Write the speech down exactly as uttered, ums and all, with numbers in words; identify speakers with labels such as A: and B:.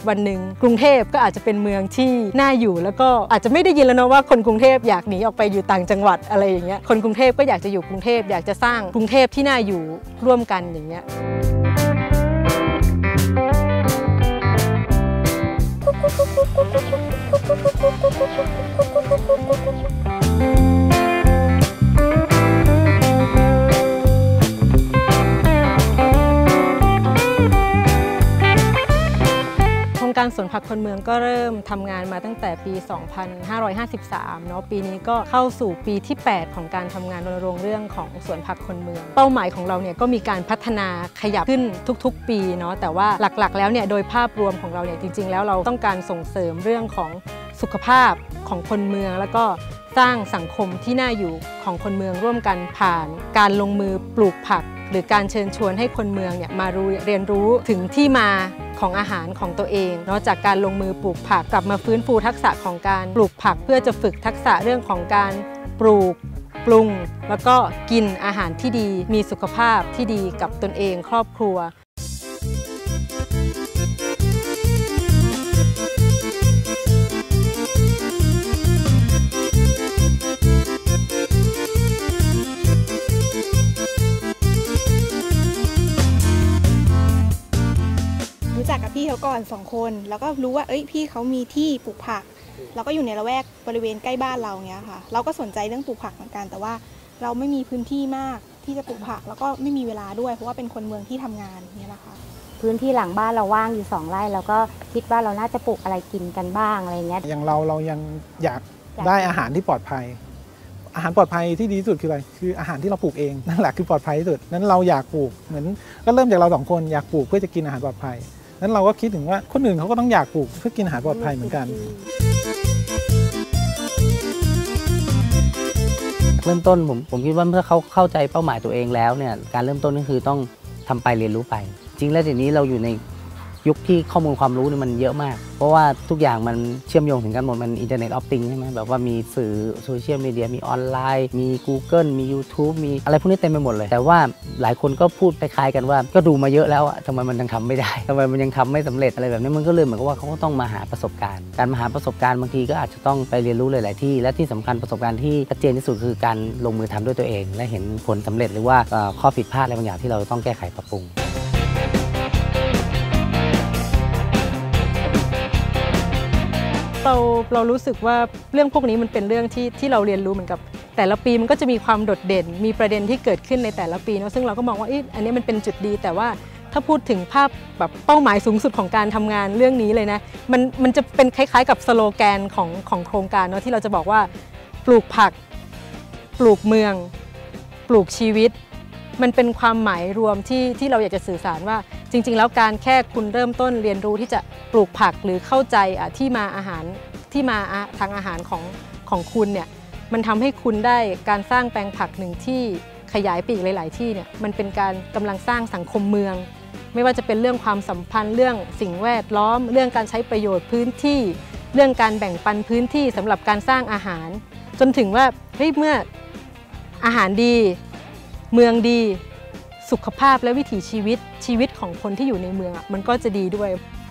A: วันหนึ่งกรุงเทพก็อาจจะเป็นเมืองที่น่าอยู่แล้วก็อาจจะไม่ได้ยินแล้วนะว่าคนกรุงเทพอยากหนีออกไปอยู่ต่างจังหวัดอะไรอย่างเงี้ยคนกรุงเทพก็อยากจะอยู่กรุงเทพอยากจะสร้างกรุงเทพที่น่าอยู่ร่วมกันอย่างเงี้ยการสวนผักคนเมืองก็เริ่มทำงานมาตั้งแต่ปี สองพันห้าร้อยห้าสิบสาม เนาะปีนี้ก็เข้าสู่ปีที่ แปด ของการทำงานรณรงค์เรื่องของสวนผักคนเมืองเป้าหมายของเราเนี่ยก็มีการพัฒนาขยับขึ้นทุกๆปีเนาะแต่ว่าหลักๆแล้วเนี่ยโดยภาพรวมของเราเนี่ยจริงๆแล้วเราต้องการส่งเสริมเรื่องของสุขภาพของคนเมืองแล้วก็สร้างสังคมที่น่าอยู่ของคนเมืองร่วมกันผ่านการลงมือปลูกผักหรือการเชิญชวนให้คนเมืองเนี่ยมารู้เรียนรู้ถึงที่มาของอาหารของตัวเองนอกจากการลงมือปลูกผักกลับมาฟื้นฟูทักษะของการปลูกผักเพื่อจะฝึกทักษะเรื่องของการปลูกปรุงแล้วก็กินอาหารที่ดีมีสุขภาพที่ดีกับตนเองครอบครัว
B: รู้จักกับพี่เขาก่อนสองคนแล้วก็รู้ว่าเอ้ยพี่เขามีที่ปลูกผักแล้วก็อยู่ในละแวกบริเวณใกล้บ้านเราเงี้ยค่ะเราก็สนใจเรื่องปลูกผักเหมือนกันแต่ว่าเราไม่มีพื้นที่มากที่จะปลูกผักแล้วก็ไม่มีเวลาด้วยเพราะว่าเป็นคนเมืองที่ทำงานเนี่ยแหละค่ะ
C: พื้นที่หลังบ้านเราว่างอยู่สองไร่แล้วก็คิดว่าเราน่าจะปลูกอะไรกินกันบ้างอะไรเงี้ย
D: อย่างเราเรายังอยากได้อาหารที่ปลอดภัยอาหารปลอดภัยที่ดีที่สุดคืออะไรคืออาหารที่เราปลูกเองนั่นแหละคือปลอดภัยที่สุดนั้นเราอยากปลูกเหมือนก็เริ่มจากเราสองคนอยากปลูกเพื่อจะกินอาหารปลอดภัยนั้นเราก็คิดถึงว่าคนอื่นเขาก็ต้องอยากปลูกเพื่อกินอาหารปลอดภัยเหมือนกัน
E: เริ่มต้นผมผมคิดว่าเมื่อเขาเข้าใจเป้าหมายตัวเองแล้วเนี่ยการเริ่มต้นก็คือต้องทำไปเรียนรู้ไปจริงแล้วเดี๋ยวนี้เราอยู่ในยุคที่ข้อมูลความรู้นี่มันเยอะมากเพราะว่าทุกอย่างมันเชื่อมโยงถึงกันหมดมันอินเทอร์เน็ตออฟติงใช่ไหมแบบว่ามีสื่อโซเชียลมีเดียมีออนไลน์มี Google มี YouTube มีอะไรพวกนี้เต็มไปหมดเลยแต่ว่าหลายคนก็พูดคล้ายๆกันว่าก็ดูมาเยอะแล้วอะทำไมมันยังทำไม่ได้ทำไมมันยังทำไม่สำเร็จอะไรแบบนี้มันก็เลยเหมือนกับว่าเขาก็ต้องมาหาประสบการณ์การมาหาประสบการณ์บางทีก็อาจจะต้องไปเรียนรู้หลายๆที่และที่สำคัญประสบการณ์ที่ชัดเจนที่สุดคือการลงมือทำด้วยตัวเองและเห็นผลสำเร็จหรือว่าข้อผิดพลาดอะไรบางอย่างที่เราต้องแก้ไขปรับปรุง
A: เราเรารู้สึกว่าเรื่องพวกนี้มันเป็นเรื่องที่ที่เราเรียนรู้เหมือนกับแต่ละปีมันก็จะมีความโดดเด่นมีประเด็นที่เกิดขึ้นในแต่ละปีเนาะซึ่งเราก็มองว่าอันนี้มันเป็นจุดดีแต่ว่าถ้าพูดถึงภาพแบบเป้าหมายสูงสุดของการทำงานเรื่องนี้เลยนะมันมันจะเป็นคล้ายๆกับสโลแกนของของโครงการเนาะที่เราจะบอกว่าปลูกผักปลูกเมืองปลูกชีวิตมันเป็นความหมายรวมที่ที่เราอยากจะสื่อสารว่าจริงๆแล้วการแค่คุณเริ่มต้นเรียนรู้ที่จะปลูกผักหรือเข้าใจที่มาอาหารที่มาทางอาหารของของคุณเนี่ยมันทำให้คุณได้การสร้างแปลงผักหนึ่งที่ขยายไปอีกหลายๆที่เนี่ยมันเป็นการกำลังสร้างสังคมเมืองไม่ว่าจะเป็นเรื่องความสัมพันธ์เรื่องสิ่งแวดล้อมเรื่องการใช้ประโยชน์พื้นที่เรื่องการแบ่งปันพื้นที่สำหรับการสร้างอาหารจนถึงว่าเฮ้ยเมื่ออาหารดีเมืองดีสุขภาพและวิถีชีวิตชีวิตของคนที่อยู่ในเมืองอ่ะมันก็จะดีด้วย